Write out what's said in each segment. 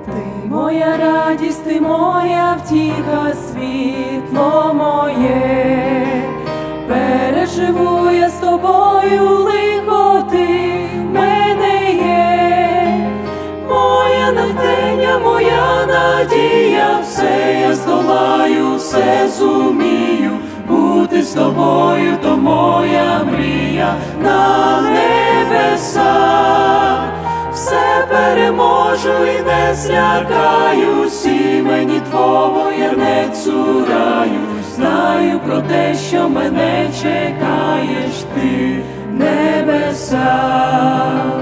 Ти моя радість, ти моя втіха, світло моє. Переживу я з тобою лихо, ти в мене є. Моє натхнення, моя надія, все я здолаю, все зумію. Бути з тобою, то моя мрія на небесах. Все переможу і не злякаюсь, імені Твого я не цураюсь. Знаю про те, що мене чекаєш ти в небесах.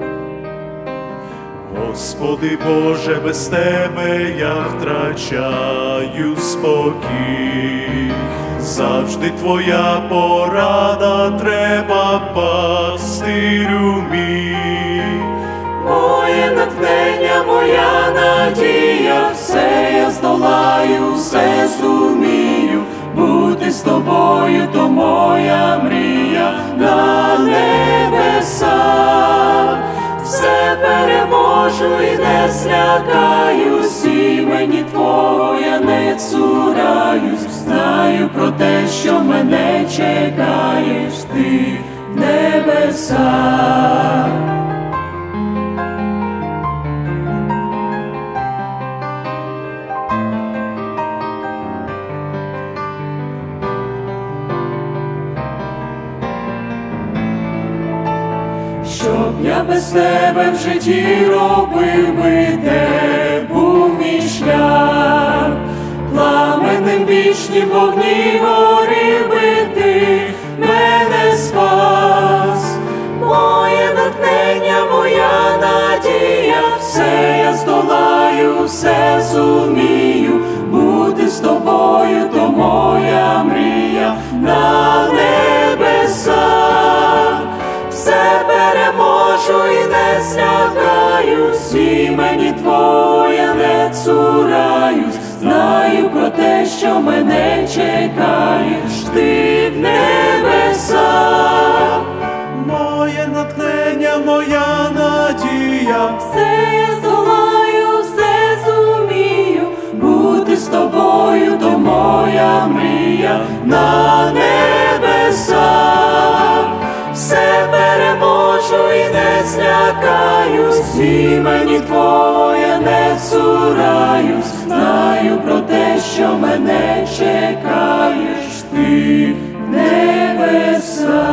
Господи Боже, без Тебе я втрачаю спокій. Завжди Твоя порада, треба пастирю мій. Моє натхнення, моя надія, все я здолаю, все зумію. Бути з тобою, то моя мрія на небесах. Все переможу і не злякаюсь, імені Твого я не цураюсь. Знаю про те, що мене чекаєш ти в небесах. Щоб я без тебе в житті робив би, де був мій шлях, пламенем вічнім вогні горів би, ти мене спас. Моє натхнення, моя надія, все я здолаю, все зумію. Бути з тобою, то моя мрія на небесах. Все переможу і не злякаюсь, імені Твоє не цураюсь. Знаю про те, що мене чекаєш ти в небесах. Моє натхнення, моя надія, все я здолаю, все зумію. Бути з тобою, то моя мрія на небесах. Все переможу і не злякаюсь, імені Твоє не цураюсь. Знаю про те, що мене чекаєш ти в небесах.